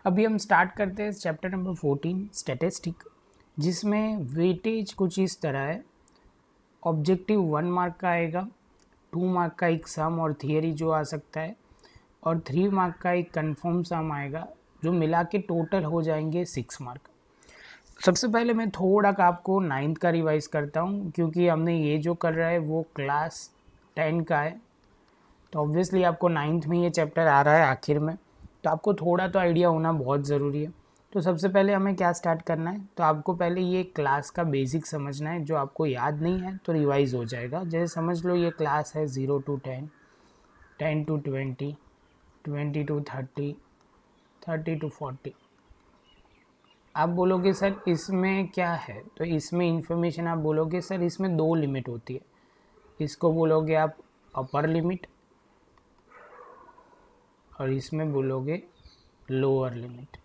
अभी हम स्टार्ट करते हैं चैप्टर नंबर 14 स्टैटिस्टिक, जिसमें वेटेज कुछ इस तरह है। ऑब्जेक्टिव 1 मार्क का आएगा, 2 मार्क का एक सम और थियरी जो आ सकता है, और 3 मार्क का एक कंफर्म सम आएगा, जो मिला के टोटल हो जाएंगे 6 मार्क। सबसे पहले मैं थोड़ा आपको 9th का रिवाइज करता हूँ, क्योंकि हमने ये जो कर रहा है वो क्लास 10 का है, तो ऑब्वियसली आपको 9th में ये चैप्टर आ रहा है आखिर में, तो आपको थोड़ा तो आइडिया होना बहुत ज़रूरी है। तो सबसे पहले हमें क्या स्टार्ट करना है, तो आपको पहले ये क्लास का बेसिक समझना है। जो आपको याद नहीं है तो रिवाइज हो जाएगा। जैसे समझ लो ये क्लास है 0 to 10, 10 to 20, 20 to 30, 30 to 40। आप बोलोगे सर इसमें क्या है, तो इसमें इंफॉर्मेशन आप बोलोगे सर इसमें 2 लिमिट होती है। इसको बोलोगे आप अपर लिमिट और इसमें बोलोगे लोअर लिमिट।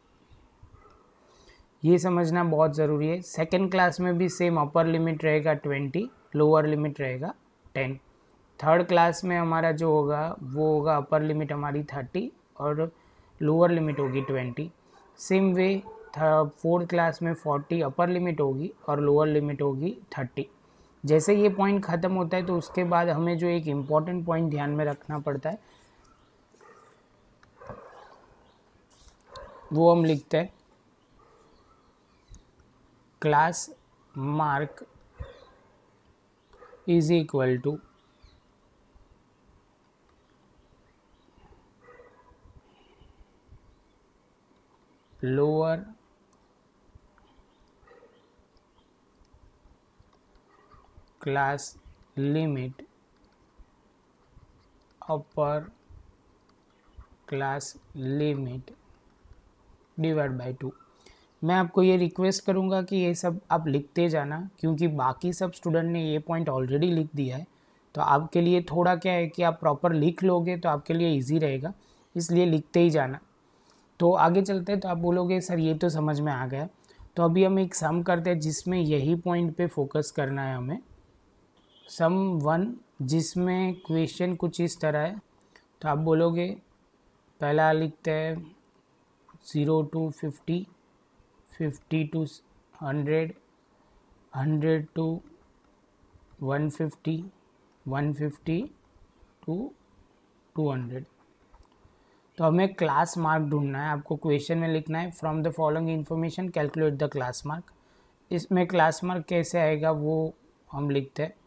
ये समझना बहुत ज़रूरी है। सेकंड क्लास में भी सेम अपर लिमिट रहेगा 20, लोअर लिमिट रहेगा 10। थर्ड क्लास में हमारा जो होगा वो होगा अपर लिमिट हमारी 30 और लोअर लिमिट होगी 20। सेम वे फोर्थ क्लास में 40 अपर लिमिट होगी और लोअर लिमिट होगी 30। जैसे ये पॉइंट ख़त्म होता है तो उसके बाद हमें जो एक इम्पॉर्टेंट पॉइंट ध्यान में रखना पड़ता है वो हम लिखते हैं class mark is equal to lower class limit upper class limit divide by 2। मैं आपको ये रिक्वेस्ट करूँगा कि ये सब आप लिखते जाना, क्योंकि बाकी सब स्टूडेंट ने ये पॉइंट ऑलरेडी लिख दिया है, तो आपके लिए थोड़ा क्या है कि आप प्रॉपर लिख लोगे तो आपके लिए इजी रहेगा, इसलिए लिखते ही जाना। तो आगे चलते हैं, तो आप बोलोगे सर ये तो समझ में आ गया। तो अभी हम एक सम करते हैं जिसमें यही पॉइंट पे फोकस करना है हमें। सम 1 जिसमें क्वेश्चन कुछ इस तरह है। तो आप बोलोगे पहला लिखते हैं 0 to 50, 50 to 100, 100 to 150, 150 to 200। तो हमें क्लास मार्क ढूंढना है। आपको क्वेश्चन में लिखना है from the following information calculate the class mark. इसमें क्लास मार्क कैसे आएगा वो हम लिखते हैं।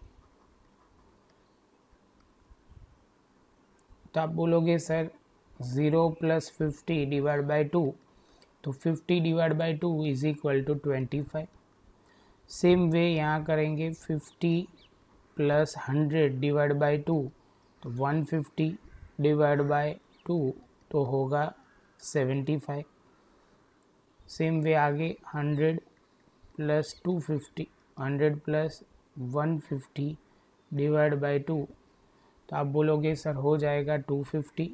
तो आप बोलोगे सर 0 + 50 डिवाइड बाई 2, तो 50 divide by 2 is equal to 25। Same way यहाँ करेंगे 50 + 100 डिवाइड बाई 2, तो 150 डिवाइड बाई 2 तो होगा 75। सेम वे आगे 100 + 250, 100 + 150 डिवाइड बाई 2, तो आप बोलोगे सर हो जाएगा 250,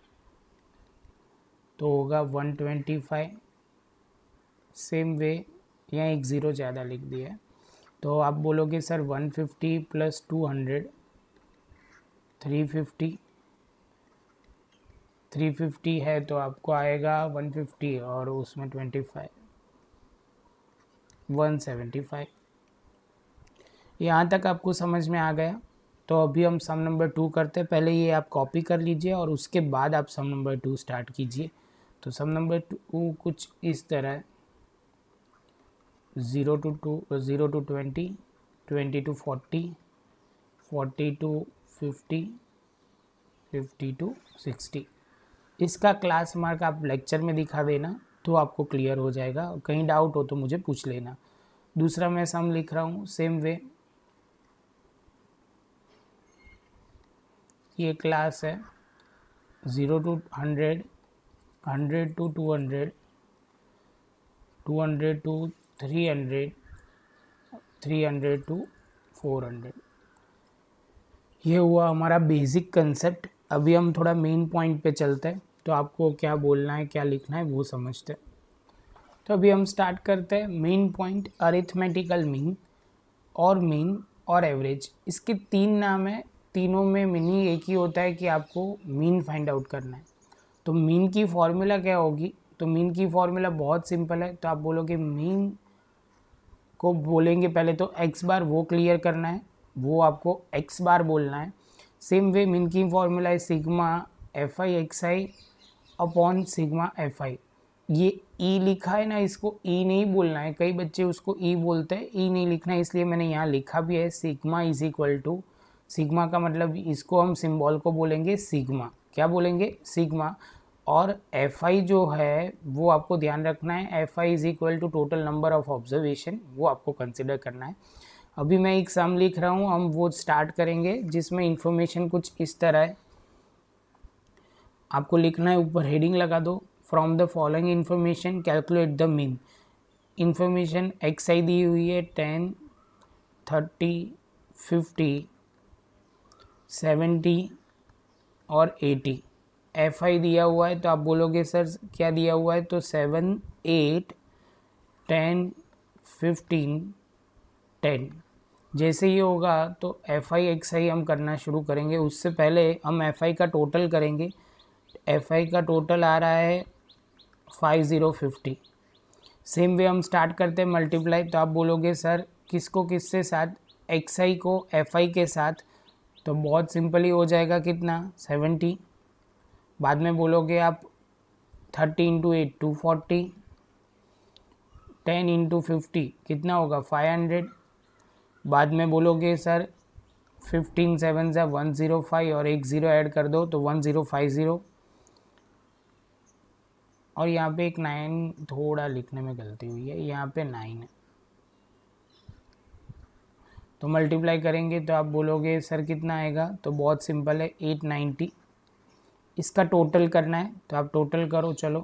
तो होगा 125। सेम वे यहाँ एक ज़ीरो ज़्यादा लिख दिया है, तो आप बोलोगे सर 150 + 200 350, 350 है तो आपको आएगा 150 और उसमें 25 175। यहाँ तक आपको समझ में आ गया। तो अभी हम सम नंबर 2 करते हैं। पहले ये आप कॉपी कर लीजिए और उसके बाद आप सम नंबर 2 स्टार्ट कीजिए। तो सम नंबर 2 कुछ इस तरह है 0 to 20, 20 to 40, 40 to 50, 50 to 60। इसका क्लास मार्क आप लेक्चर में दिखा देना तो आपको क्लियर हो जाएगा। कहीं डाउट हो तो मुझे पूछ लेना। दूसरा मैं सम लिख रहा हूँ सेम वे। ये क्लास है 0 to 100, 100 to 200, 200 to 300, 300 to 400। ये हुआ हमारा बेसिक कंसेप्ट। अभी हम थोड़ा मेन पॉइंट पे चलते हैं, तो आपको क्या बोलना है क्या लिखना है वो समझते हैं। तो अभी हम स्टार्ट करते हैं। मेन पॉइंट अरिथमेटिकल मीन और एवरेज। इसके 3 नाम है, तीनों में मीनिंग एक ही होता है कि आपको मीन फाइंड आउट करना है। तो मीन की फॉर्मूला क्या होगी, तो मीन की फॉर्मूला बहुत सिंपल है, तो आप बोलोगे मीन को बोलेंगे पहले तो एक्स बार, वो क्लियर करना है, वो आपको एक्स बार बोलना है। सेम वे मीन की फॉर्मूला है sigma f i x i upon sigma f i. ये ई लिखा है ना, इसको ई नहीं बोलना है, कई बच्चे उसको ई बोलते हैं, ई नहीं लिखना है, इसलिए मैंने यहाँ लिखा भी है sigma is equal to, sigma का मतलब इसको हम सिंबल को बोलेंगे सिग्मा, क्या बोलेंगे सिग्मा। और एफ आई जो है वो आपको ध्यान रखना है, f i is equal to total number of observation, वो आपको कंसिडर करना है। अभी मैं एक सम लिख रहा हूँ, हम वो स्टार्ट करेंगे जिसमें इंफॉर्मेशन कुछ इस तरह है, आपको लिखना है, ऊपर हेडिंग लगा दो, from the following information calculate the mean. Information x i दी हुई है 10, 30, 50, 70 और 80। एफ आई दिया हुआ है, तो आप बोलोगे सर क्या दिया हुआ है, तो 7, 8, 10, 15, 10। जैसे ही होगा तो एफ आई एक्स आई हम करना शुरू करेंगे, उससे पहले हम एफ आई का टोटल करेंगे। एफ आई का टोटल आ रहा है 5050। सेम वे हम स्टार्ट करते हैं मल्टीप्लाई, तो आप बोलोगे सर किसको किससे साथ, एक्स आई को एफ आई के साथ, तो बहुत सिंपली हो जाएगा कितना 70। बाद में बोलोगे आप 30 इंटू 8 240, 10 इंटू 50 कितना होगा 500। बाद में बोलोगे सर 15 7 से 105 और एक ज़ीरो ऐड कर दो तो 1050। और यहाँ पे एक 9 थोड़ा लिखने में गलती हुई है, यहाँ पे 9 है, तो मल्टीप्लाई करेंगे तो आप बोलोगे सर कितना आएगा, तो बहुत सिंपल है 890। इसका टोटल करना है तो आप टोटल करो, चलो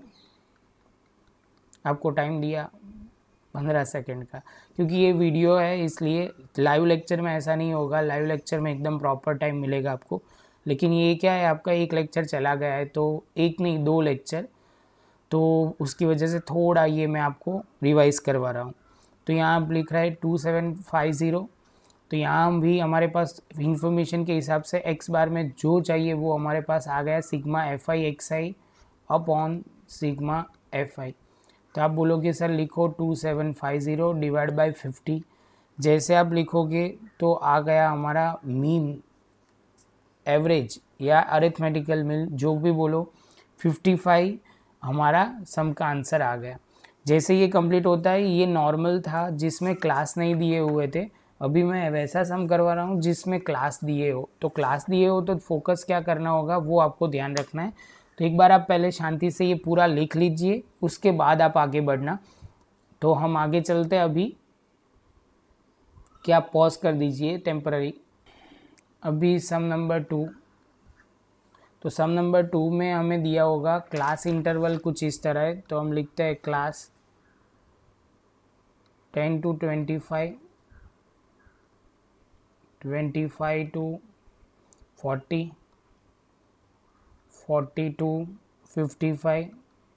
आपको टाइम दिया 15 सेकंड का, क्योंकि ये वीडियो है इसलिए लाइव लेक्चर में ऐसा नहीं होगा, लाइव लेक्चर में एकदम प्रॉपर टाइम मिलेगा आपको। लेकिन ये क्या है, आपका एक लेक्चर चला गया है, तो एक नहीं 2 लेक्चर, तो उसकी वजह से थोड़ा ये मैं आपको रिवाइज़ करवा रहा हूँ। तो यहाँ आप लिख रहा है 2750, तो यहाँ भी हमारे पास इंफॉर्मेशन के हिसाब से एक्स बार में जो चाहिए वो हमारे पास आ गया, sigma f i x i upon sigma f i. तो आप बोलोगे सर लिखो 2750 डिवाइड बाई 50। जैसे आप लिखोगे तो आ गया हमारा मीन, एवरेज या अरिथमेटिकल मीन, जो भी बोलो, 55 हमारा सम का आंसर आ गया। जैसे ये कंप्लीट होता है, ये नॉर्मल था जिसमें क्लास नहीं दिए हुए थे, अभी मैं वैसा सम करवा रहा हूँ जिसमें क्लास दिए हो। तो क्लास दिए हो तो फोकस क्या करना होगा वो आपको ध्यान रखना है। तो एक बार आप पहले शांति से ये पूरा लिख लीजिए, उसके बाद आप आगे बढ़ना। तो हम आगे चलते हैं अभी, क्या पॉज कर दीजिए टेम्पररी। अभी सम नंबर 2, तो सम नंबर 2 में हमें दिया होगा क्लास इंटरवल कुछ इस तरह है, तो हम लिखते हैं class 10 to 25, 25 to 40, 40 to 55,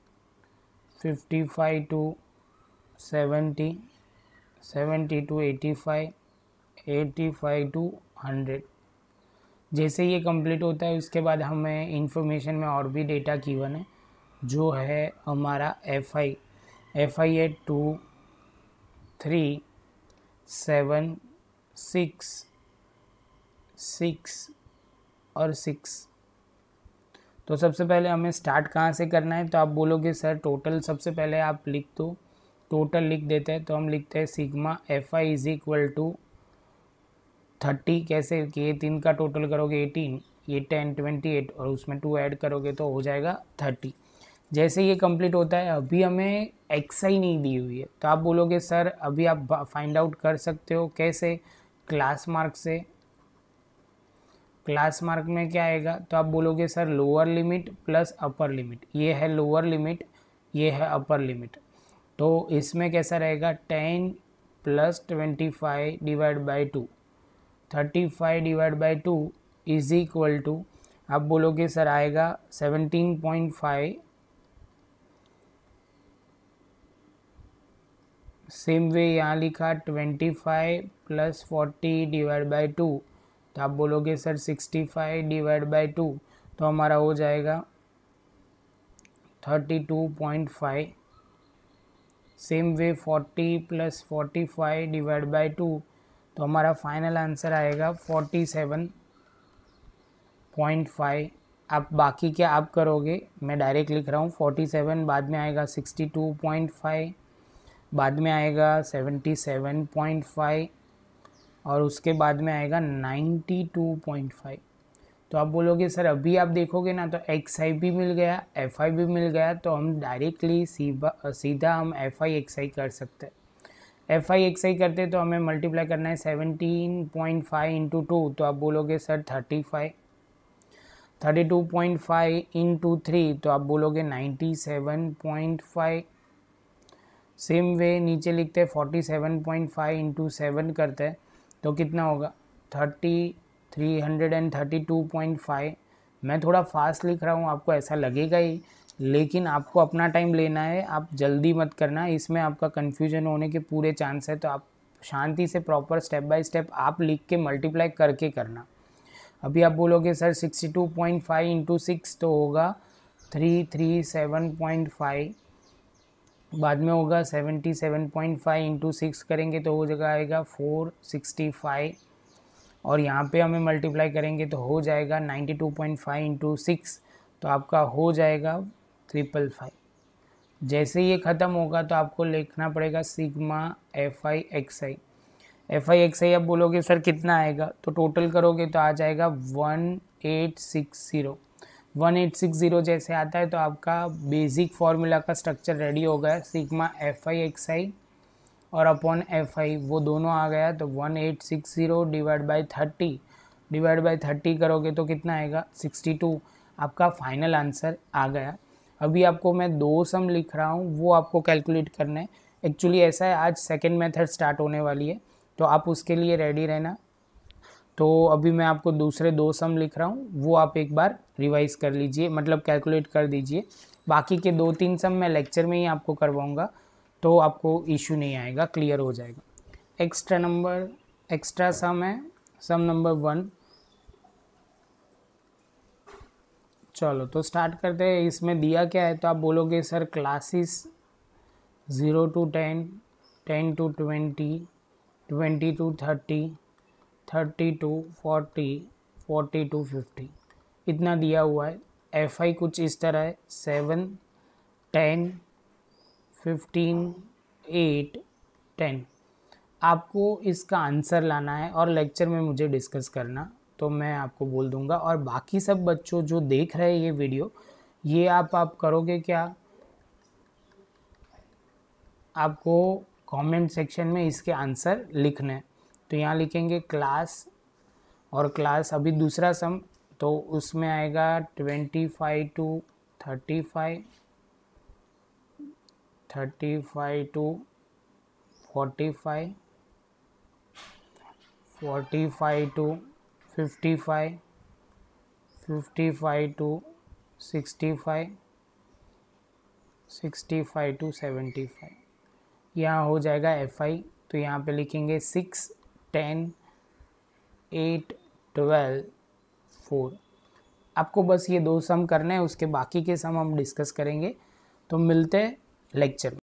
55 to 70, 70 to 85, 85 to 100। जैसे ये कंप्लीट होता है उसके बाद हमें इंफॉर्मेशन में और भी डेटा गिवन है, जो है हमारा एफ आई है 2, 3, 7, 6, 6 और 6। तो सबसे पहले हमें स्टार्ट कहाँ से करना है, तो आप बोलोगे सर टोटल सबसे पहले आप लिख दो, टोटल लिख देते हैं। तो हम लिखते हैं sigma f i is equal to 30, कैसे कि ये 3 का टोटल करोगे 18, ये 10, 28 और उसमें 2 ऐड करोगे तो हो जाएगा 30। जैसे ये कंप्लीट होता है, अभी हमें एक्स आई नहीं दी हुई है, तो आप बोलोगे सर अभी आप फाइंड आउट कर सकते हो, कैसे, क्लास मार्क से। क्लास मार्क में क्या आएगा, तो आप बोलोगे sir lower limit plus upper limit, ये है लोअर लिमिट, ये है अपर लिमिट। तो इसमें कैसा रहेगा 10 plus 25 divide by 2, 35 divide by 2 is equal to, आप बोलोगे सर आएगा 17.5। सेम वे यहाँ लिखा 25 प्लस 40 डिवाइड बाई 2, तो आप बोलोगे सर 65 डिवाइड बाई 2, तो हमारा हो जाएगा 32.5। सेम वे 40 + 45 डिवाइड बाय 2, तो हमारा फाइनल आंसर आएगा 47.5। आप बाकी क्या आप करोगे, मैं डायरेक्ट लिख रहा हूँ। 47 बाद में आएगा 62.5, बाद में आएगा 77.5 और उसके बाद में आएगा 92.5। तो आप बोलोगे सर अभी आप देखोगे ना तो एक्स आई भी मिल गया, एफ आई भी मिल गया, तो हम डायरेक्टली सीधा हम एफ आई एक्स आई कर सकते हैं। एफ आई एक्स आई करते तो हमें मल्टीप्लाई करना है 17.5 इंटू 2, तो आप बोलोगे सर 35। 32.5 इंटू 3, तो आप बोलोगे 97.5। सेम वे नीचे लिखते हैं 47.5 इंटू 7 करते हैं तो कितना होगा 332.5। मैं थोड़ा फास्ट लिख रहा हूँ, आपको ऐसा लगेगा ही, लेकिन आपको अपना टाइम लेना है, आप जल्दी मत करना, इसमें आपका कन्फ्यूजन होने के पूरे चांस है। तो आप शांति से प्रॉपर स्टेप बाय स्टेप आप लिख के मल्टीप्लाई करके करना। अभी आप बोलोगे सर 62.5 इंटू 6 तो होगा 337.5, बाद में होगा 77.5 इंटू 6 करेंगे तो हो जाएगा 465, और यहाँ पे हमें मल्टीप्लाई करेंगे तो हो जाएगा 92.5 इंटू 6, तो आपका हो जाएगा 555। जैसे ये ख़त्म होगा तो आपको लिखना पड़ेगा sigma f i x i. F i x i आप बोलोगे सर कितना आएगा, तो टोटल करोगे तो आ जाएगा 1860। 1860 जैसे आता है तो आपका बेसिक फार्मूला का स्ट्रक्चर रेडी हो गया। Sigma f i x i और अपॉन एफ आई वो दोनों आ गया, तो 1860 डिवाइड बाई 30 करोगे तो कितना आएगा 62। आपका फाइनल आंसर आ गया। अभी आपको मैं 2 सम लिख रहा हूँ, वो आपको कैलकुलेट करना है। एक्चुअली ऐसा है, आज सेकेंड मेथड स्टार्ट होने वाली है तो आप उसके लिए रेडी रहना। तो अभी मैं आपको दूसरे 2 सम लिख रहा हूँ, वो आप एक बार रिवाइज कर लीजिए, मतलब कैलकुलेट कर दीजिए। बाकी के 2-3 सम मैं लेक्चर में ही आपको करवाऊँगा, तो आपको इशू नहीं आएगा, क्लियर हो जाएगा। एक्स्ट्रा सम है सम नंबर 1। चलो तो स्टार्ट करते हैं। इसमें दिया क्या है, तो आप बोलोगे sir classes 0 to 10, 10 to 20, 20 to 30, 30 to 40, 40 to 50, इतना दिया हुआ है। एफ आई कुछ इस तरह है 7, 10, 15, 8, 10। आपको इसका आंसर लाना है और लेक्चर में मुझे डिस्कस करना, तो मैं आपको बोल दूंगा। और बाकी सब बच्चों जो देख रहे हैं ये वीडियो, ये आप करोगे क्या, आपको कमेंट सेक्शन में इसके आंसर लिखने हैं। तो यहाँ लिखेंगे क्लास, और क्लास अभी दूसरा सम, तो उसमें आएगा 25 to 35, 35 to 45, 45 to 55, 55 to 65, 65 to 75। यहाँ हो जाएगा एफ आई। तो यहाँ पे लिखेंगे 6, 10, 8, 12, 4। आपको बस ये 2 सम करने हैं, उसके बाकी के सम हम डिस्कस करेंगे। तो मिलते हैं लेक्चर में।